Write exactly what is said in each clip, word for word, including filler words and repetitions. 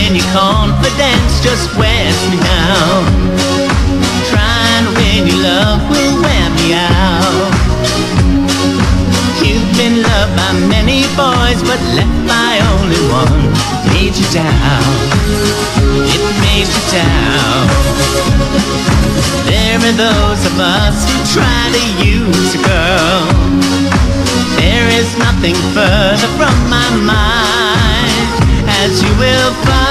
when your confidence just wears me down. Trying to win your love will wear me out. You've been loved by many boys, but left by only one. Made you down, it made you down. There are those of us who try to use a girl. There is nothing further from my mind, as you will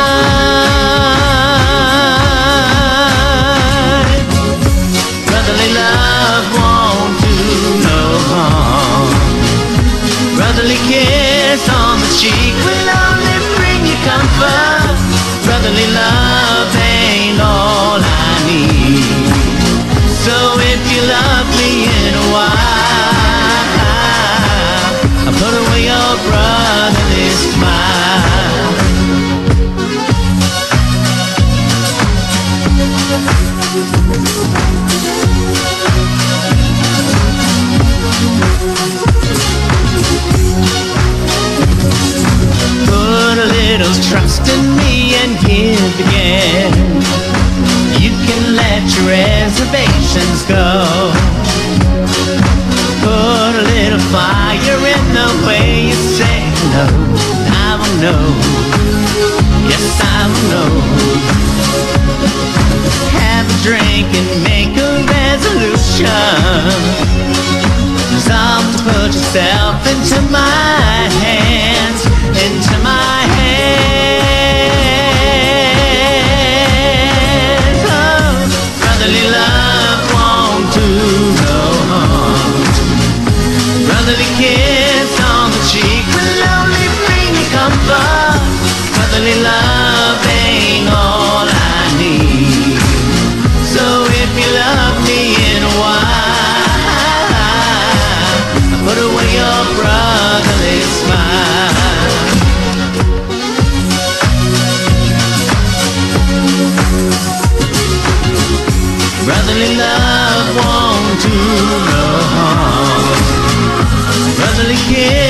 find. Brotherly love won't do no harm. Brotherly kiss on the cheek will only bring you comfort. Brotherly love ain't all I need. So if you love me in a while, put away your brotherly smile. Put a little trust in me and give again. You can let your reservations go. Put a little fire in the way you say no. I will know, yes I will know. Have a drink and make a resolution. Resolve to put yourself into my hands, into my hands. Oh, brotherly love won't do no harm. Brotherly kiss on the cheek will only bring you comfort. Brotherly love ain't all I need. So if you love me in a while, put away your brotherly smile. Brotherly love won't do no harm. Brotherly kiss